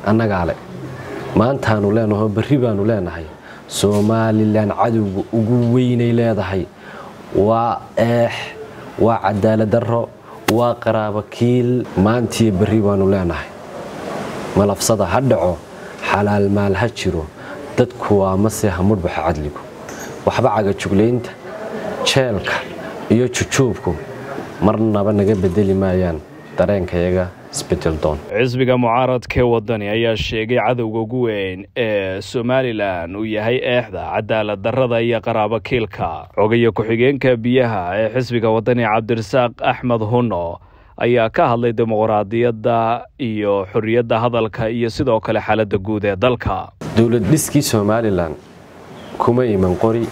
annagaa le maantaanu leenahay berri baanu leenahay Somaliland cadowga ugu weynay leedahay waa waa cadaalad darro waa qaraabo kiil maantii berri baanu leenahay malafsada ha dhaco xalaal maal ha jiro dadku waa maseeha mudbaxa cadligu waxba caga jugleynta jeelka iyo jujuubku marnaba naga bedeli maayaan dareenkayaga isbedel doon xisbiga mucaaradka wadani ayaa sheegay cadowga ugu weyn ee Somaliland uu yahay eexda cadaalad darrada iyo qaraabo kiilka xogaye ku-xigeenka biyaha ee xisbiga wadani Cabdirasaaq Axmed Hunno ayaa ka hadlay dimuqraadiyadda iyo xurriyadda hadalka iyo sidoo kale xaaladda guud ee dalka dawlad dhiskii Somaliland kuma iman qori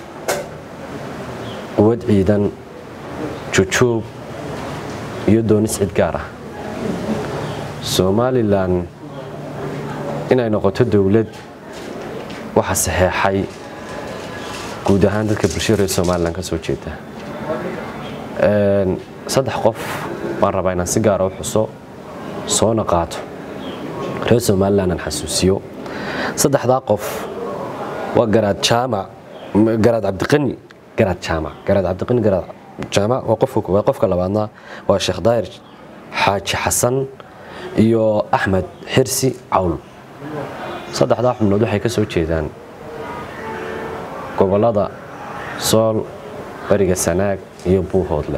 wad ciidan jujuub iyo doonis cid gaar ah Somaliland inay noqoto dawlad waxa saxeexay guud ahaan dadka bulshada Somaliland ka soo jeeda saddex qof baan rabaa inaan si gaar ah u xuso soo naqaato reer Somaliland aan xasuusiyo saddexda qof waa garaad cabdiqani jaamac waa qofka labaadna waa Sheekh Daahir Xaaji Xasan iyo Axmed Xirsi Cawl saddexda xubnood waxay ka soo jeedaan gobolada Sool bariga Sanaag iyo Buuhoodle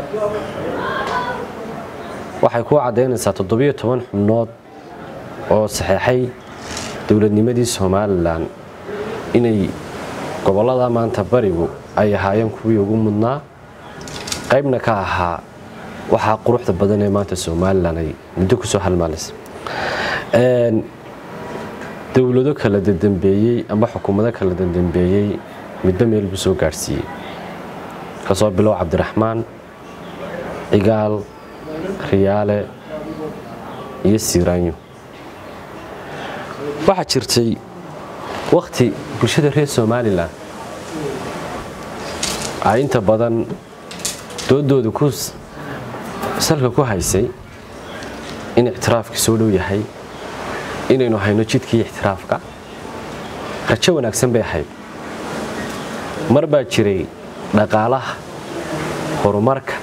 waxay ku cadeynaysaa 17 xubnood oo saxeexay dawladnimadii Somaliland inay gobolada maanta barigu ay ahaayeen kuwii ugu mudnaa qaybna ka ahaa waxa quruxda badan ee maanta Somaliland ay muddo ku soo halmaalaysa dawlado kala dambeeyay ama xukuumado kala dambeeyay midba meel bu soo gaarsiiyay kasoo bilow Cabdiraxmaan Cigaal Riyaale iyo Siiraanyo waxa jirtay waqti bulshada reer Somaliland ay inta badan doodooda ku salka ku haysay in ictiraafka soo dhow yahay inaynu hayno jidkii ictiraafka rajo wanaagsan bay ahayd mar baa jiray dhaqaalaha horumarka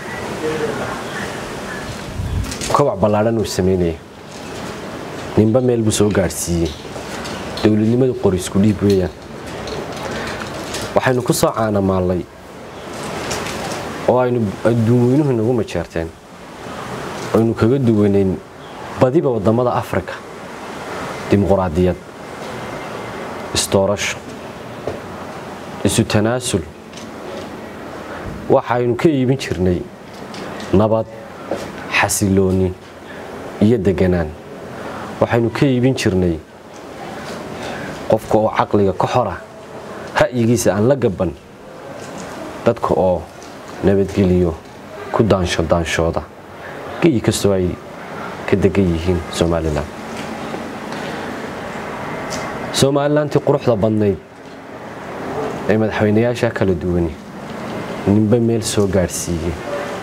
kobac ballaaran uu sameeyay ninba meel buu soo gaarsiiyay dawladnimadu qori isku dhiib weeyaan waxaynu ku soo caanamaalay oo aynu adduunyuhu nagu majeerteen aynu kaga duwaneyn badiba wadamada Afrika dimuqraadiyad istoorasho isu tanaasul waxaynu ka iibin jirnay nabad xasilooni iyo deganaan waxaynu ka iibin jirnay qofka oo caqliga ka xora ra'yigiisa aan la gaban dadka oo nabadgeliyo ku daanshooda geey kastoo ay ka degan yihiin Somaliland quruxda badnayd ee madaxweynayaasha kala duwan ninba meel soo gaarsiiyay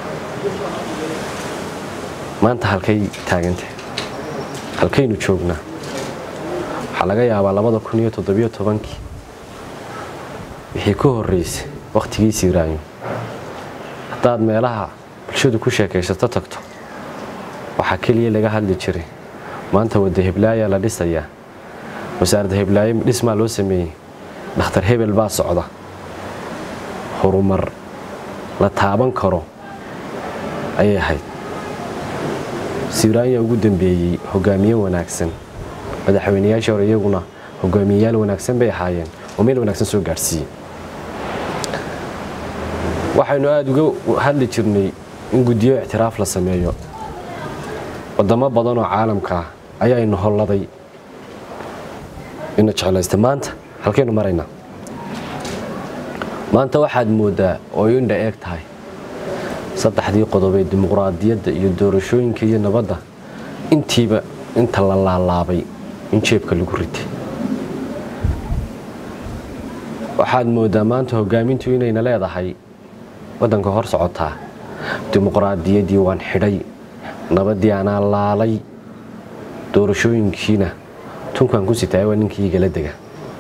maanta halkay taagantay halkaynu joognaa waxa laga yaabaa 2017 wixii ka horeysay waqtigii Siiraanyo hadaad meelaha bulshadu ku sheekaysato tagto waxa kaliya laga hadli jiray maanta wada Hiblaayo la dhisaya wasaaradda Hiblaayo dhisma loo sameeyay dhakhtar Hebel baa socda horumar la taaban karo ayay ahayd Siiraanyo ugu dambeeyay hogaamiye wanaagsan madaxweynayaasha hore iyaguna hogaamiyayaal wanaagsan bay ahaayeen oo meel wanaagsan soo gaarsiiyay waxaynu aad uga hadli jirnay in gudiyo ictiraaf la sameeyo wadamo badan oo caalamka ayaa inoo holladay in jecelaystay maanta halkeenu marayna maanta waxaad moodaa oo indha eeg tahay saddexdii qodob ee dimuqraadiyadda iyo doorashooyinka iyo nabadda intiiba inta la laalaabay in jeebka lagu ritay waxaad moodaa maanta hogaamintu inayna leedahay wadanka hor socotaa dimuqraadiyaddii waan xidhay nabadii aan laalay doorashooyinkiina tunkan ku sitay waa ninkii igala dega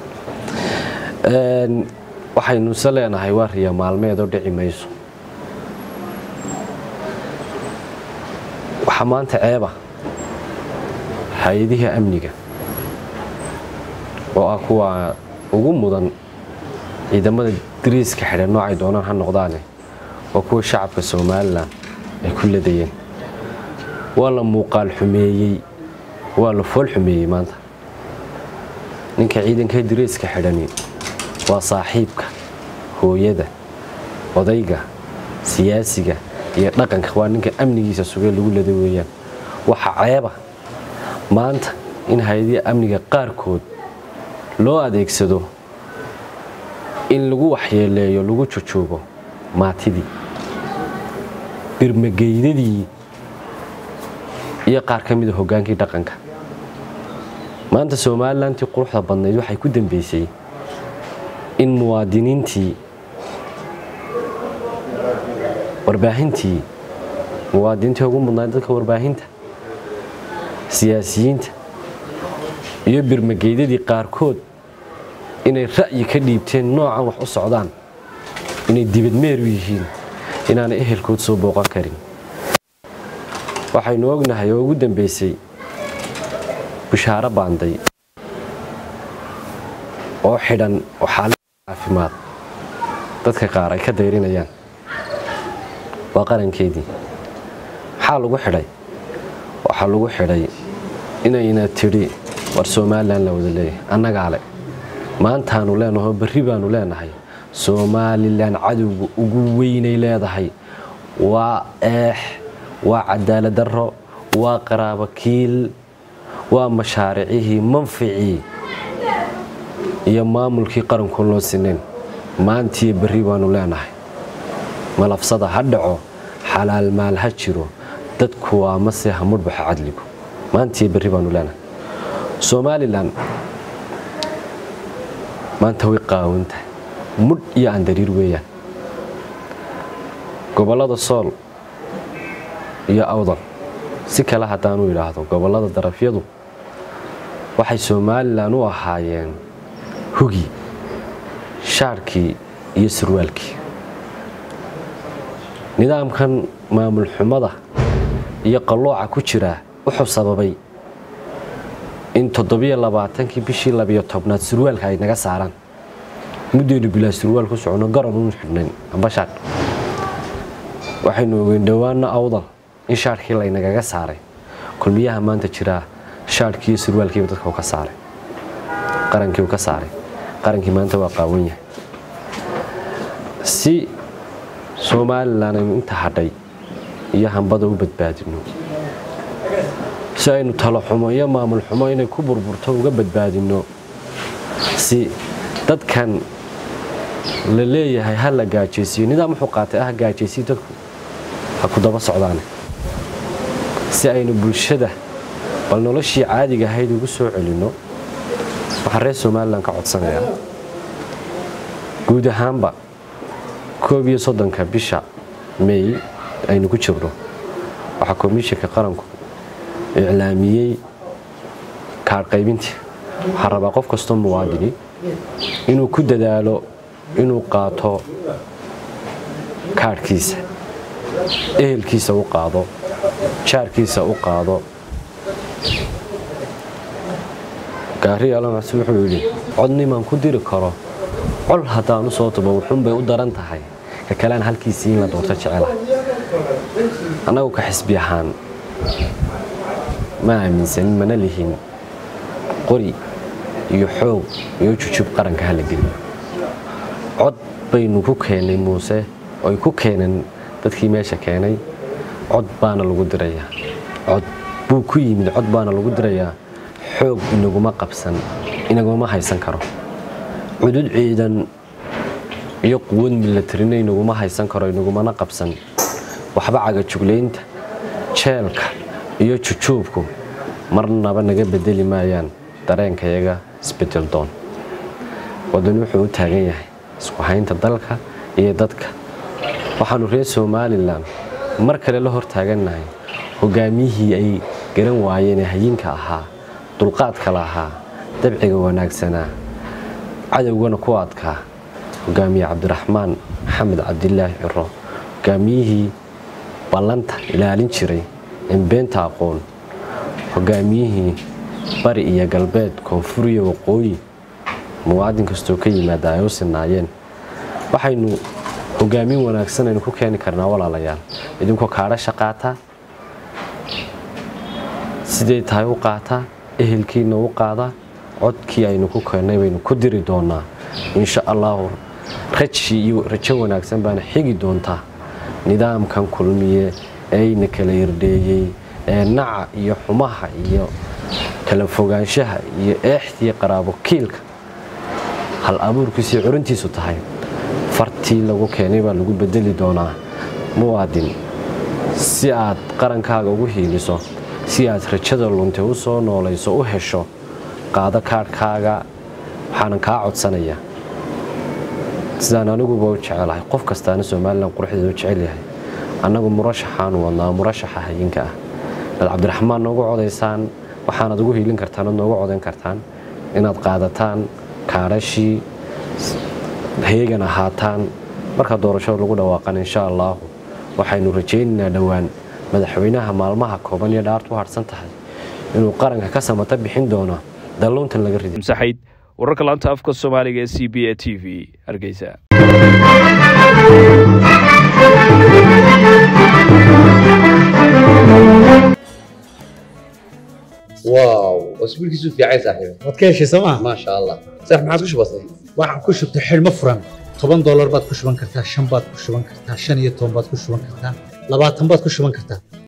waxaynu saleenahay waa riya maalmeed oo dhici mayso waxa maanta ceeba hay'adaha amniga oo ah kuwa ugu mudan ciidamada diriiska xidhan noocay doonaan ha noqdaan oo kuwa shacabka Soomaaliland ay ku leedayeen waa la muuqaal xumeeyay waa la fool xumeeyay maanta ninka ciidanka diriiska xidhan waa saaxiibka hooyada odayga siyaasiga iyo dhaqanka waa ninka amnigiisa sugay lagu leeday weeyaan waxa ceeba maanta in hay'adaha amniga qaarkood loo adeegsado in lagu waxyeeleeyo lagu jojoobo maatidii birmageydadii iyo qaar ka mid ah hogaankii dhaqanka maanta Soomaaliland quruxda badneed waxay ku dambeysay in muwaadiniintii warbaahintii muwaadiniintii ugu mudnaan dadka warbaahinta siyaasiyiinta iyo birmageydadii qaarkood inay ra'yi ka dhiibteen noocan wax u socdaan inay dibad meer u yihiin inaan ehelkood soo booqan karin waxaynu ognahay oo ugu dambeysay bishaara baanday oo xidhan oo xaalad caafimaad dadka qaar ay ka dayrinayaan waa qarankeedii maxaa lagu xidhay waxa lagu xidhay inayna tiri war Soomaaliland la wada leeyahay annaga le maantaanu leenahay bari baanu leenahay Soomaaliland cadowga ugu weynay leedahay waa waa cadaalad darro waa qaraabo kiil waa mashaariicii manfici iyo maamulkii qaranku loo sineen maantii bari baanu leenahay malafsada ha dhaco xalaal maal ha jiro dadku waa ma se hamudbax cadligu maantii bari baanu leenahay Soomaaliland maanta way qaawanta mud iyo andariir weeyaan gobolada Sool iyo Awdal si kala hadaan u yiraahdo gobolada darafyadu waxay Soomaaliland u ahaayeen hugi shaarkii iyo surwaalkii nidaamkan maamul xumada iyo qalooca ku jira wuxuu sababay in 27 bishii 12 surwaalka ay naga saaraan muddo bilaa surwaal ku socono garan u xidhnayn amba shaar waxaynu ogeyn dhawaana Awdal in shaarkii la inaga saaray kulmiyaha maanta jira shaarkii surwaalkii dadka ka saaray qarankii ka saaray qarankii maanta waa qaawan yahay si Soomaaliland inta hadhay iyo hambada u badbaadino si aynu talo xumo iyo maamul xumo inay ku burburto uga badbaadino si dadkan la leeyahay hal la gaajeysiyo nidaam wuxuu qaatay gaajeysiyo dadku ha ku daba socdaan si aynu bulshada bal noloshii caadiga ahayd ugu soo celino waxa reer Soomaaliland ka codsanaya guud ahaanba 31 bisha May aynu ku jirno waxa komishanka qaranku إعلاميي كارقيبينتي حربا قف كستو موادني إنو كددالو إنو قاطو كاركيسة إهلكيسة وقاضو شاركيسة وقاضو قاري الله مسوح يقولي عدني ما نكدير كرا عل هتانو صوت بوحون بيقدرن تحي ككلان هالكيسين لدورتا جعلها أنا وكحسبي حان ما آمنسن mana lihin qori iyo xoog iyo jujub qaranka hal geliyo cod baynu ku keenay Muuse oo ku keenan dadkii meesha keenay cod baana lagu dirayaa cod buu ku yimid cod baana lagu dirayaa xoog inaguma qabsan inaguma haysan karo cudud ciidan iyo quwad military inaguma haysan karo inaguma qabsan waxba caga jugleynta jeelka iyo jujubku marnaba naga bedeli maayaan dareenkayaga isbedel doon wadani wuxuu u taagan yahay isku haynta dalka iyo dadka waxaanu reer Soomaaliland mar kale la hor taaganahay hogaamiyihii ay garan waayeen hayinka ahaa dulqaadka lahaa dabciga wanaagsanaa cadowgana ku adkaa hogaamiye cabdiraxmaan maxamed cabdilaahi ciro hogaamiyihii ballanta ilaalin jiray beenta aqoon hogaamiyihii bari iyo galbeed koonfur iyo waqooyi muwaadin kastoo ka yimaada ay u sinaayeen waxaynu hogaamin wanaagsan aynu ku keeni karnaa walaalayaal idinkoo kaadhasha qaata sidee tahay u qaata ehelkiina u qaada codkii aynu ku keennay baynu ku diri doonaa insha allahu rajo wanaagsan baana xigi doontaa nidaamkan kulmiye ayna kala irdheeyey ee naca iyo xumaha iyo kala fogaanshaha iyo eexdii qaraabo kiilka hal abuurkiisii curintiisu tahay fartii lagu keenay baa lagu bedeli doonaa muwaadin si aad qarankaaga ugu hiiliso si aad rajada luntay u soo noolayso u hesho qaado kaadhkaaga waxaanan kaa codsanaya sidaan aniguba u jecelahay qof kastaana somalilan quruxdeeda u jecel yahay annagu murashaxaanu wadnaa murashaxa hayinka ah inaad cabdiraxmaan noogu codaysaan waxaanaad ugu hiilin kartaan ood noogu codayn kartaan inaad qaadataan kaadhashii heegan ahaataan markaa doorashada lagu dhawaaqan insha allahu waxaynu rajaynaynaa dhowaan madaxweynaha maalmaha kooban iyo dhaartu u harsan tahay inuu qaranka ka samata bixin doono dalloontan laga riday saxayd wararka laanta afka Soomaaliga ee CBA TV Hargeysa واو اسبوع كيسو في عايز صاحبي wadkeeshi sama ما شاء الله صح ما عادش بسيط waxaan ku shubtay xilmo furan $10 baad ku shuban kartaa 5 baad ku shuban kartaa 5 iyo 10 baad ku shuban kartaa 20 baad ku shuban kartaa